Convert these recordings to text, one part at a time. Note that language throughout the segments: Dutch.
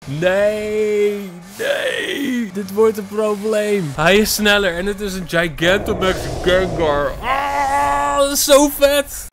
Nee. Dit wordt een probleem. Hij is sneller en het is een Gigantamax Gengar. Ah, dat is zo vet.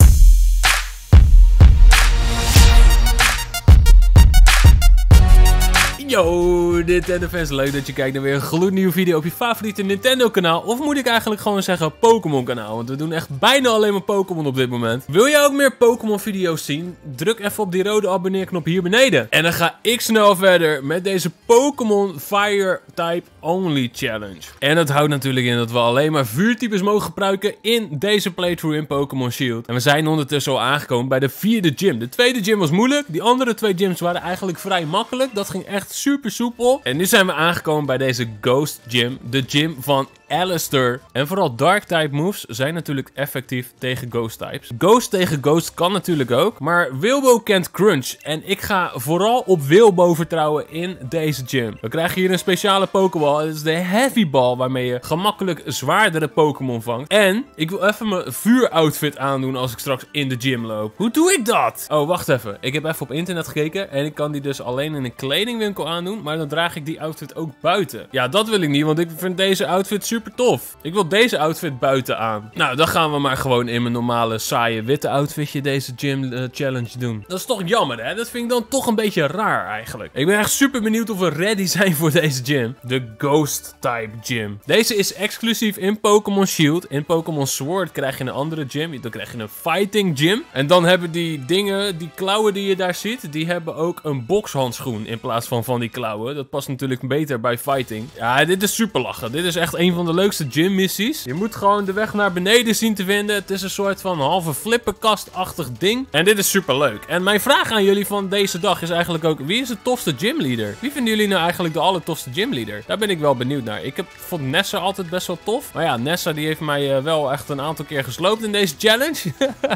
Yo, Nintendo fans, leuk dat je kijkt naar weer een gloednieuwe video op je favoriete Nintendo kanaal. Of moet ik eigenlijk gewoon zeggen Pokémon kanaal, want we doen echt bijna alleen maar Pokémon op dit moment. Wil jij ook meer Pokémon video's zien? Druk even op die rode abonneerknop hier beneden. En dan ga ik snel verder met deze Pokémon Fire Type Only Challenge. En dat houdt natuurlijk in dat we alleen maar vuurtypes mogen gebruiken in deze playthrough in Pokémon Shield. En we zijn ondertussen al aangekomen bij de 4e gym. De 2e gym was moeilijk, die andere 2 gyms waren eigenlijk vrij makkelijk. Dat ging echt super soepel. En nu zijn we aangekomen bij deze Ghost Gym. De gym van Allister. En vooral Dark-type moves zijn natuurlijk effectief tegen Ghost-types. Ghost tegen Ghost kan natuurlijk ook. Maar Wilbo kent Crunch. En ik ga vooral op Wilbo vertrouwen in deze gym. We krijgen hier een speciale Pokéball. Het is de Heavy Ball waarmee je gemakkelijk zwaardere Pokémon vangt. En ik wil even mijn vuuroutfit aandoen als ik straks in de gym loop. Hoe doe ik dat? Oh, wacht even. Ik heb even op internet gekeken. En ik kan die dus alleen in een kledingwinkel aandoen. Maar dan draag ik die outfit ook buiten. Ja, dat wil ik niet. Want ik vind deze outfit super tof. Ik wil deze outfit buiten aan. Nou, dan gaan we maar gewoon in mijn normale saaie witte outfitje deze gym challenge doen. Dat is toch jammer, hè? Dat vind ik dan toch een beetje raar eigenlijk. Ik ben echt super benieuwd of we ready zijn voor deze gym. De Ghost Type Gym. Deze is exclusief in Pokémon Shield. In Pokémon Sword krijg je een andere gym. Dan krijg je een Fighting Gym. En dan hebben die dingen, die klauwen die je daar ziet, die hebben ook een bokshandschoen in plaats van die klauwen. Dat past natuurlijk beter bij Fighting. Ja, dit is super lachen. Dit is echt een van de leukste gym missies. Je moet gewoon de weg naar beneden zien te vinden. Het is een soort van halve flippenkast-achtig ding. En dit is super leuk. En mijn vraag aan jullie van deze dag is eigenlijk ook: wie is de tofste gymleader? Wie vinden jullie nou eigenlijk de allertofste gymleader? Daar ben ik wel benieuwd naar. Ik vond Nessa altijd best wel tof. Maar ja, Nessa die heeft mij wel echt een aantal keer gesloopt in deze challenge.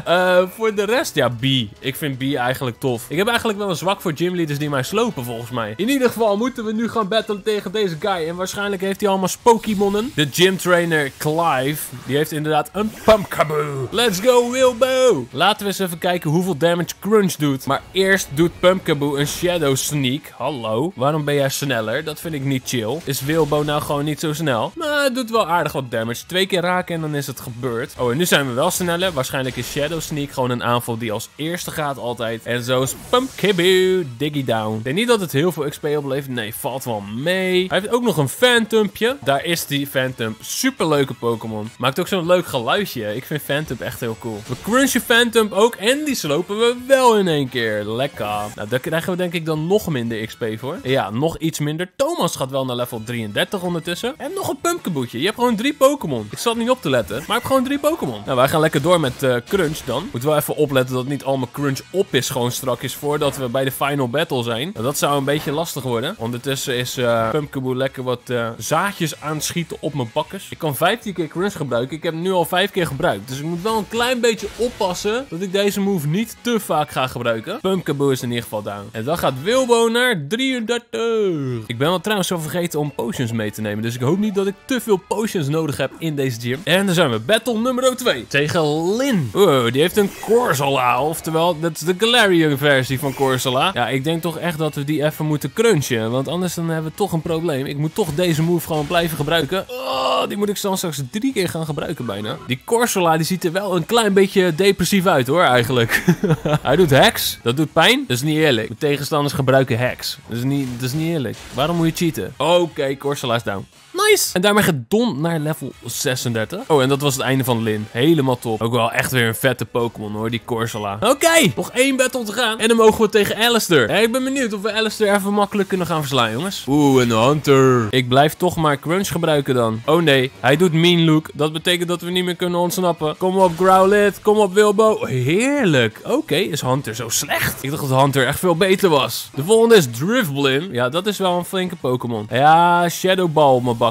Voor de rest, ja, B. Ik vind B eigenlijk tof. Ik heb eigenlijk wel een zwak voor gymleaders die mij slopen volgens mij. In ieder geval moeten we nu gaan battlen tegen deze guy. En waarschijnlijk heeft hij allemaal Pokémonnen. De gym trainer Clive, die heeft inderdaad een Pumpkaboo. Let's go Wilbo! Laten we eens even kijken hoeveel damage Crunch doet. Maar eerst doet Pumpkaboo een Shadow Sneak. Hallo, waarom ben jij sneller? Dat vind ik niet chill. Is Wilbo nou gewoon niet zo snel? Maar het doet wel aardig wat damage. 2 keer raken en dan is het gebeurd. Oh, en nu zijn we wel sneller. Waarschijnlijk is Shadow Sneak gewoon een aanval die als eerste gaat altijd. En zo is Pumpkaboo Diggy Down. Ik denk niet dat het heel veel XP oplevert. Nee, valt wel mee. Hij heeft ook nog een Phantumpje. Daar is die Phantump. Super leuke Pokémon. Maakt ook zo'n leuk geluidje. Ik vind Phantump echt heel cool. We crunchen Phantump ook. En die slopen we wel in één keer. Lekker. Nou, daar krijgen we denk ik dan nog minder XP voor. Ja, nog iets minder. Thomas gaat wel naar level 33 ondertussen. En nog een Pumpkabootje. Je hebt gewoon 3 Pokémon. Ik zat niet op te letten. Maar ik heb gewoon 3 Pokémon. Nou, wij gaan lekker door met Crunch dan. Moet wel even opletten dat niet al mijn Crunch op is gewoon strakjes voordat we bij de final battle zijn. Nou, dat zou een beetje lastig worden. Ondertussen is Pumpkaboo lekker wat zaadjes aanschieten op mijn bakkes. Ik kan 15 keer Crunch gebruiken. Ik heb hem nu al 5 keer gebruikt. Dus ik moet wel een klein beetje oppassen dat ik deze move niet te vaak ga gebruiken. Pumpkaboo is in ieder geval down. En dan gaat Wilbo naar 33. Ik ben wel trouwens zo vergeten om potions mee te nemen. Dus ik hoop niet dat ik te veel potions nodig heb in deze gym. En dan zijn we battle nummer 2. Tegen Lin. Oh, die heeft een Corsola. Oftewel, dat is de Galarian versie van Corsola. Ja, ik denk toch echt dat we die even moeten crunchen. Want anders dan hebben we toch een probleem. Ik moet toch deze move gewoon blijven gebruiken. Oh, die moet ik dan straks 3 keer gaan gebruiken bijna. Die Corsola die ziet er wel een klein beetje depressief uit hoor, eigenlijk. Hij doet hacks. Dat doet pijn. Dat is niet eerlijk. Mijn tegenstanders gebruiken hacks. Dat is niet eerlijk. Waarom moet je cheaten? Oké, Corsola is down. Nice! En daarmee gaat Don naar level 36. Oh, en dat was het einde van Lin. Helemaal top. Ook wel echt weer een vette Pokémon hoor, die Corsola. Oké, nog 1 battle te gaan. En dan mogen we tegen Allister. Ik ben benieuwd of we Allister even makkelijk kunnen gaan verslaan, jongens. Oeh, een Hunter. Ik blijf toch maar Crunch gebruiken dan. Oh nee, hij doet Mean Look. Dat betekent dat we niet meer kunnen ontsnappen. Kom op, Growlithe. Kom op, Wilbo. Heerlijk. Oké, is Hunter zo slecht? Ik dacht dat Hunter echt veel beter was. De volgende is Drifblim. Ja, dat is wel een flinke Pokémon. Ja, Shadow Ball op mijn bak.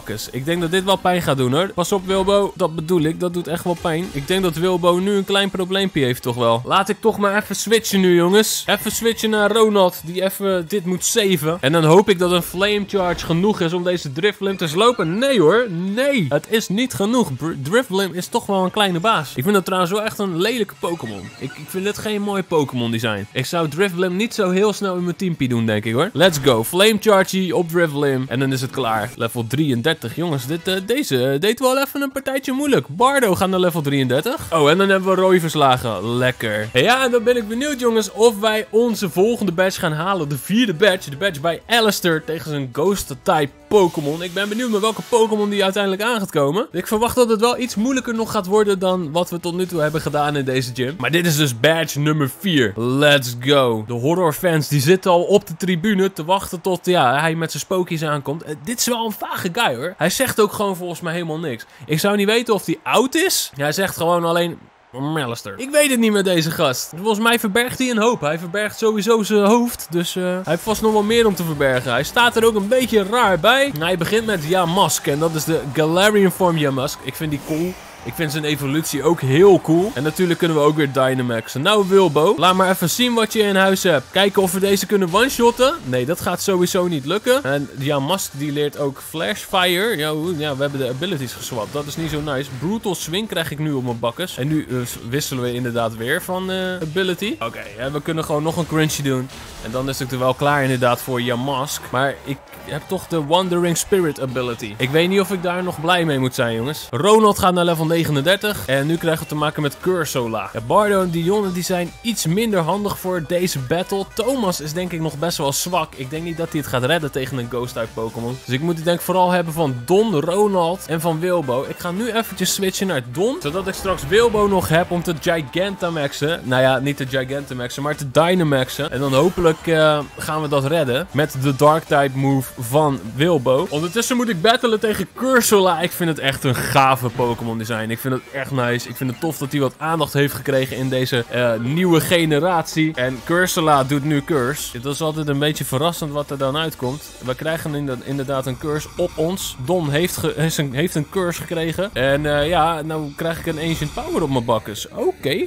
bakkes. Ik denk dat dit wel pijn gaat doen hoor. Pas op Wilbo, dat bedoel ik. Dat doet echt wel pijn. Ik denk dat Wilbo nu een klein probleempje heeft toch wel. Laat ik toch maar even switchen nu jongens. Even switchen naar Ronald die even dit moet saven. En dan hoop ik dat een Flame Charge genoeg is om deze Drifblim te slopen. Nee hoor, nee. Het is niet genoeg. Drifblim is toch wel een kleine baas. Ik vind dat trouwens wel echt een lelijke Pokémon. Ik vind dit geen mooi Pokémon design. Ik zou Drifblim niet zo heel snel in mijn teampie doen denk ik hoor. Let's go. Flame Charge op Drifblim. En dan is het klaar. Level 33. Jongens, deze deed wel even een partijtje moeilijk. Bardo gaat naar level 33. Oh, en dan hebben we Roy verslagen. Lekker. Ja, en dan ben ik benieuwd jongens of wij onze volgende badge gaan halen. De 4e badge. De badge bij Alistair tegen zijn Ghost-type Pokémon. Ik ben benieuwd met welke Pokémon die uiteindelijk aan gaat komen. Ik verwacht dat het wel iets moeilijker nog gaat worden dan wat we tot nu toe hebben gedaan in deze gym. Maar dit is dus badge nummer 4. Let's go. De horrorfans die zitten al op de tribune te wachten tot hij met zijn spookjes aankomt. Dit is wel een vage guy hoor. Hij zegt ook gewoon volgens mij helemaal niks. Ik zou niet weten of hij oud is. Hij zegt gewoon alleen... Alistair. Ik weet het niet met deze gast. Volgens mij verbergt hij een hoop. Hij verbergt sowieso zijn hoofd. Dus hij heeft vast nog wel meer om te verbergen. Hij staat er ook een beetje raar bij. Hij begint met Yamask. En dat is de Galarian vorm Yamask. Ik vind die cool. Ik vind zijn evolutie ook heel cool. En natuurlijk kunnen we ook weer Dynamaxen. Nou Wilbo, laat maar even zien wat je in huis hebt. Kijken of we deze kunnen one-shotten. Nee, dat gaat sowieso niet lukken. En Yamask die leert ook Flash Fire. Ja, we hebben de abilities geswapt. Dat is niet zo nice. Brutal Swing krijg ik nu op mijn bakkes. En nu wisselen we inderdaad weer van ability. Oké, we kunnen gewoon nog een crunchy doen. En dan is het er wel klaar inderdaad voor Yamask. Maar ik heb toch de Wandering Spirit ability. Ik weet niet of ik daar nog blij mee moet zijn jongens. Ronald gaat naar level 39. En nu krijgen we te maken met Cursola. Ja, Bardo en Dionne die zijn iets minder handig voor deze battle. Thomas is denk ik nog best wel zwak. Ik denk niet dat hij het gaat redden tegen een Ghost-type Pokémon. Dus ik moet het denk ik vooral hebben van Don, Ronald en van Wilbo. Ik ga nu eventjes switchen naar Don. Zodat ik straks Wilbo nog heb om te Gigantamaxen. Nou ja, niet te Gigantamaxen, maar te Dynamaxen. En dan hopelijk gaan we dat redden. Met de Dark-type move van Wilbo. Ondertussen moet ik battelen tegen Cursola. Ik vind het echt een gave Pokémon design. Ik vind het echt nice. Ik vind het tof dat hij wat aandacht heeft gekregen in deze nieuwe generatie. En Cursola doet nu Curse. Dat is altijd een beetje verrassend wat er dan uitkomt. We krijgen inderdaad een Curse op ons. Don heeft een Curse gekregen. En nou krijg ik een Ancient Power op mijn bakkes. Oké,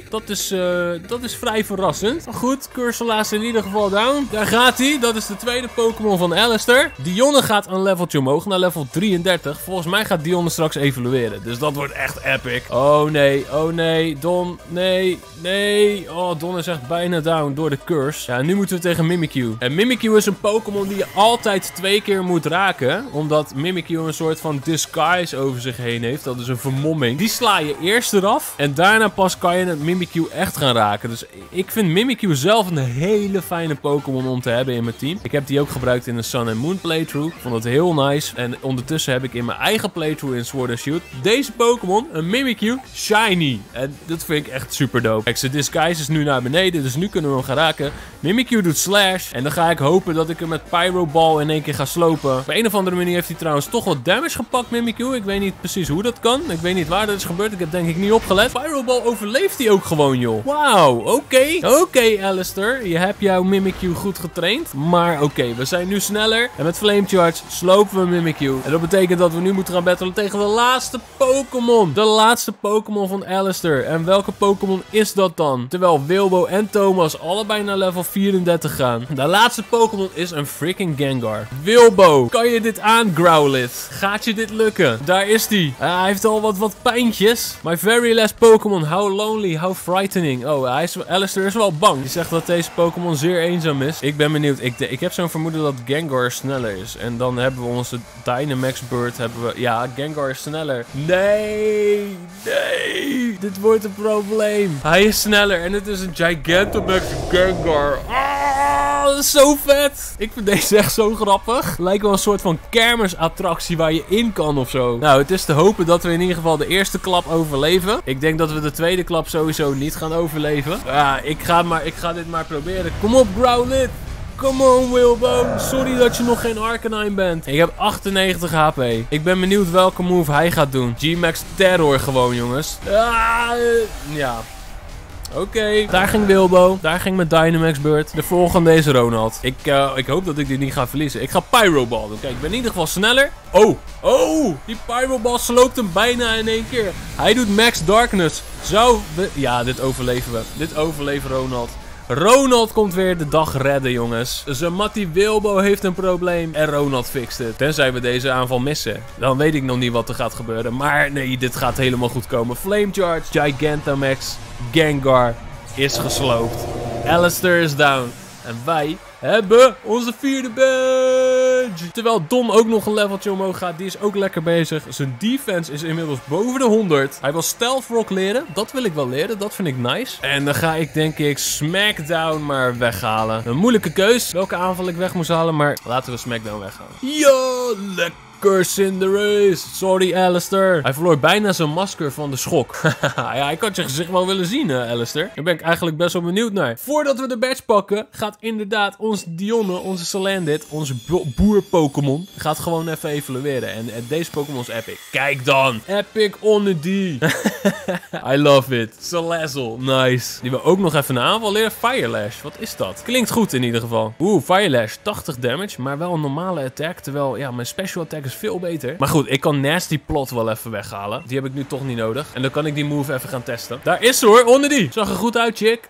dat is vrij verrassend. Goed, Cursola is in ieder geval down. Daar gaat hij. Dat is de tweede Pokémon van Alistair. Dionne gaat een leveltje omhoog naar level 33. Volgens mij gaat Dionne straks evolueren. Dus dat wordt echt epic. Oh nee, Don, nee. Oh, Don is echt bijna down door de curse. Ja, nu moeten we tegen Mimikyu. En Mimikyu is een Pokémon die je altijd 2 keer moet raken. Omdat Mimikyu een soort van disguise over zich heen heeft. Dat is een vermomming. Die sla je eerst eraf. En daarna pas kan je het Mimikyu echt gaan raken. Dus ik vind Mimikyu zelf een hele fijne Pokémon om te hebben in mijn team. Ik heb die ook gebruikt in de Sun and Moon playthrough. Ik vond het heel nice. En ondertussen heb ik in mijn eigen playthrough in Sword and Shield deze Pokémon, een Mimikyu, shiny. En dat vind ik echt super dope. Kijk, zijn disguise is nu naar beneden, dus nu kunnen we hem gaan raken. Mimikyu doet slash. En dan ga ik hopen dat ik hem met Pyro Ball in één keer ga slopen. Op een of andere manier heeft hij trouwens toch wat damage gepakt, Mimikyu. Ik weet niet precies hoe dat kan. Ik weet niet waar dat is gebeurd. Ik heb denk ik niet opgelet. Pyro Ball overleeft hij ook gewoon, joh. Wauw, oké, Alistair. Je hebt jouw Mimikyu goed getraind. Maar oké, we zijn nu sneller. En met Flame Charge slopen we Mimikyu. En dat betekent dat we nu moeten gaan battelen tegen de laatste Pokémon. De laatste Pokémon van Alistair. En welke Pokémon is dat dan? Terwijl Wilbo en Thomas allebei naar level 34 gaan. De laatste Pokémon is een freaking Gengar. Wilbo, kan je dit aan, Growlithe? Gaat je dit lukken? Daar is hij. Hij heeft al wat pijntjes. My very last Pokémon. How lonely, how frightening. Oh, Alistair is wel bang. Die zegt dat deze Pokémon zeer eenzaam is. Ik ben benieuwd. Ik heb zo'n vermoeden dat Gengar sneller is. En dan hebben we onze Dynamax Bird. Ja, Gengar is sneller. Nee. Dit wordt een probleem. Hij is sneller en het is een Gigantamax Gengar. Dat is zo vet. Ik vind deze echt zo grappig. Lijkt wel een soort van kermisattractie waar je in kan of zo. Nou, het is te hopen dat we in ieder geval de eerste klap overleven. Ik denk dat we de tweede klap sowieso niet gaan overleven. Ik ga dit maar proberen. Kom op, Growlithe. Come on, Wilbo. Sorry dat je nog geen Arcanine bent. Ik heb 98 HP. Ik ben benieuwd welke move hij gaat doen. G-Max Terror gewoon, jongens. Ja. Oké. Daar ging Wilbo. Daar ging mijn Dynamax beurt. De volgende is Ronald. Ik hoop dat ik dit niet ga verliezen. Ik ga Pyroball doen. Kijk, ik ben in ieder geval sneller. Oh. Oh. Die Pyroball sloopt hem bijna in één keer. Hij doet Max Darkness. Ja, dit overleven we. Dit overleven Ronald. Ronald komt weer de dag redden, jongens. Zijn mattie Wilbo heeft een probleem en Ronald fixt het. Tenzij we deze aanval missen. Dan weet ik nog niet wat er gaat gebeuren. Maar nee, dit gaat helemaal goed komen. Flame Charge, Gigantamax, Gengar is gesloopt. Alistair is down. En wij hebben onze 4e badge. Terwijl Dom ook nog een leveltje omhoog gaat. Die is ook lekker bezig. Zijn defense is inmiddels boven de 100. Hij wil Stealth Rock leren. Dat wil ik wel leren. Dat vind ik nice. En dan ga ik denk ik Smackdown maar weghalen. Een moeilijke keus. Welke aanval ik weg moest halen. Maar laten we Smackdown weghalen. Yo, lekker. Cinderace. Sorry, Alistair. Hij verloor bijna zijn masker van de schok. Ja, ik had je gezicht wel willen zien, Alistair. Daar ben ik eigenlijk best wel benieuwd naar. Voordat we de badge pakken, gaat inderdaad onze Dionne, onze Salandit, onze boer-Pokémon, gaat gewoon even evalueren. En deze Pokémon is epic. Kijk dan. Epic Onity. I love it. Salazzle. Nice. Die wil ook nog even een aanval leren. Firelash. Wat is dat? Klinkt goed in ieder geval. Oeh, Firelash. 80 damage, maar wel een normale attack. Terwijl, ja, mijn special attack is veel beter. Maar goed, ik kan Nasty Plot wel even weghalen. Die heb ik nu toch niet nodig. En dan kan ik die move even gaan testen. Daar is ze hoor, Onity. Zag er goed uit, chick.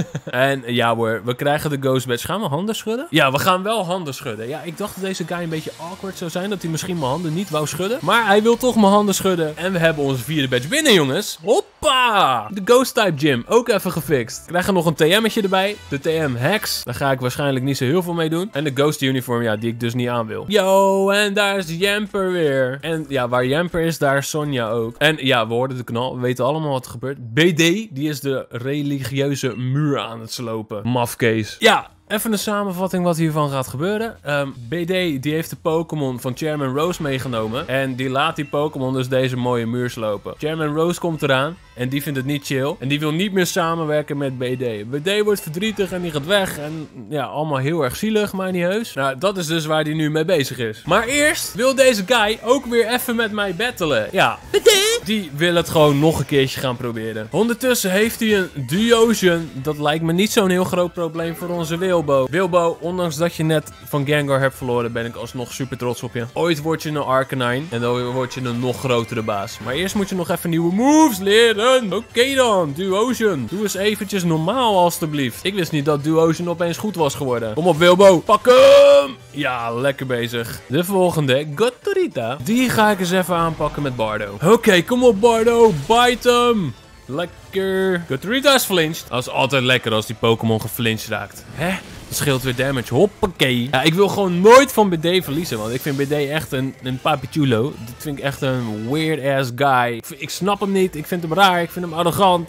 En ja hoor, we krijgen de Ghost Badge. Gaan we handen schudden? Ja, we gaan wel handen schudden. Ja, ik dacht dat deze guy een beetje awkward zou zijn. Dat hij misschien mijn handen niet wou schudden. Maar hij wil toch mijn handen schudden. En we hebben onze 4e badge binnen, jongens. Hoppa! De Ghost Type Gym. Ook even gefixt. We krijgen nog een TM'tje erbij. De TM Hex. Daar ga ik waarschijnlijk niet zo heel veel mee doen. En de Ghost Uniform, ja, die ik dus niet aan wil. Yo, en daar is Jamper weer. En ja, waar Jamper is, daar is Sonja ook. En ja, we hoorden de knal. We weten allemaal wat er gebeurt. BD, die is de religieuze muur aan het slopen. Mafkees. Ja. Even een samenvatting wat hiervan gaat gebeuren. BD die heeft de Pokémon van Chairman Rose meegenomen. En die laat die Pokémon dus deze mooie muur slopen. Chairman Rose komt eraan. En die vindt het niet chill. En die wil niet meer samenwerken met BD. BD wordt verdrietig en die gaat weg. En ja, allemaal heel erg zielig, maar niet heus. Nou, dat is dus waar hij nu mee bezig is. Maar eerst wil deze guy ook weer even met mij battelen. Ja, die wil het gewoon nog een keertje gaan proberen. Ondertussen heeft hij een Duosion. Dat lijkt me niet zo'n heel groot probleem voor onze Wilbo. Wilbo, ondanks dat je net van Gengar hebt verloren, ben ik alsnog super trots op je. Ooit word je een Arcanine. En dan word je een nog grotere baas. Maar eerst moet je nog even nieuwe moves leren. Oké dan, Duosion. Doe eens eventjes normaal alstublieft. Ik wist niet dat Duosion opeens goed was geworden. Kom op Wilbo, pak hem! Ja, lekker bezig. De volgende, Gotorita. Die ga ik eens even aanpakken met Bardo. Oké, kom op Bardo, bite hem! Lekker. Gotorita is flinched. Dat is altijd lekker als die Pokémon geflinched raakt. Hè? Dat scheelt weer damage. Hoppakee. Ja, ik wil gewoon nooit van BD verliezen. Want ik vind BD echt een papichulo. Dat vind ik echt een weird-ass guy. Ik snap hem niet. Ik vind hem raar. Ik vind hem arrogant.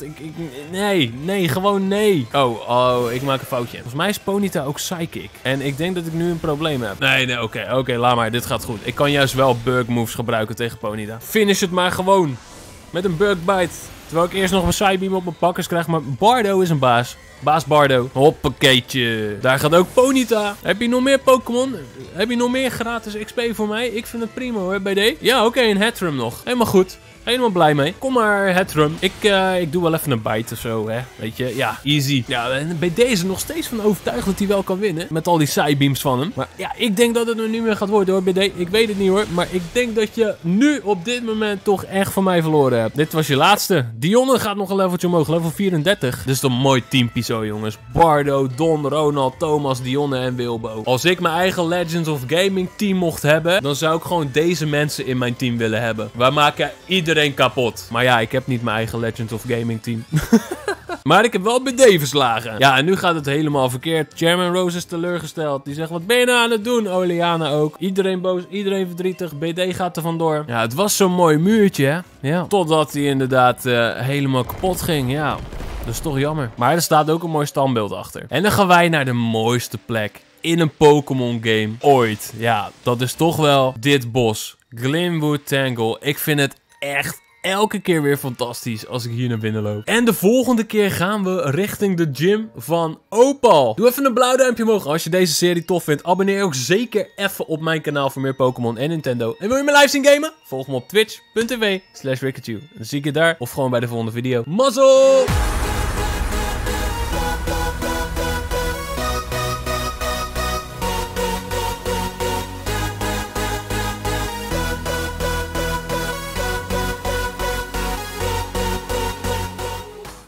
Nee, gewoon nee. Oh, ik maak een foutje. Volgens mij is Ponyta ook psychic. En ik denk dat ik nu een probleem heb. Nee, oké, laat maar. Dit gaat goed. Ik kan juist wel bug moves gebruiken tegen Ponyta. Finish het maar gewoon. Met een bug bite. Terwijl ik eerst nog een Psybeam op mijn pakkers krijg. Maar Bardo is een baas. Baas Bardo. Hoppakeetje. Daar gaat ook Ponyta. Heb je nog meer Pokémon? Heb je nog meer gratis XP voor mij? Ik vind het prima hoor, BD. Ja, oké, een Hatterene nog. Helemaal goed. Helemaal blij mee. Kom maar, Hatterene. Ik doe wel even een bite of zo, hè. Weet je, ja, easy. Ja, en BD is er nog steeds van overtuigd dat hij wel kan winnen. Met al die Psybeams van hem. Maar ja, ik denk dat het er niet meer gaat worden hoor, BD. Ik weet het niet hoor. Maar ik denk dat je nu op dit moment toch echt van mij verloren hebt. Dit was je laatste. Dionne gaat nog een leveltje omhoog. Level 34. Dit is toch een mooi teampie zo, jongens. Bardo, Don, Ronald, Thomas, Dionne en Wilbo. Als ik mijn eigen Legends of Gaming team mocht hebben, dan zou ik gewoon deze mensen in mijn team willen hebben. Wij maken iedereen kapot. Maar ja, ik heb niet mijn eigen Legends of Gaming team. Maar ik heb wel BD verslagen. Ja, en nu gaat het helemaal verkeerd. Chairman Rose is teleurgesteld. Die zegt, wat ben je nou aan het doen? Oliana ook. Iedereen boos, iedereen verdrietig. BD gaat er vandoor. Ja, het was zo'n mooi muurtje, hè? Ja. Totdat hij inderdaad helemaal kapot ging. Ja, dat is toch jammer. Maar er staat ook een mooi standbeeld achter. En dan gaan wij naar de mooiste plek in een Pokémon game ooit. Ja, dat is toch wel dit bos. Glimwood Tangle. Ik vind het echt elke keer weer fantastisch als ik hier naar binnen loop. En de volgende keer gaan we richting de gym van Opal. Doe even een blauw duimpje omhoog als je deze serie tof vindt. Abonneer ook zeker even op mijn kanaal voor meer Pokémon en Nintendo. En wil je me live zien gamen? Volg me op twitch.tv/Rikachu. Dan zie ik je daar of gewoon bij de volgende video. Mazzel!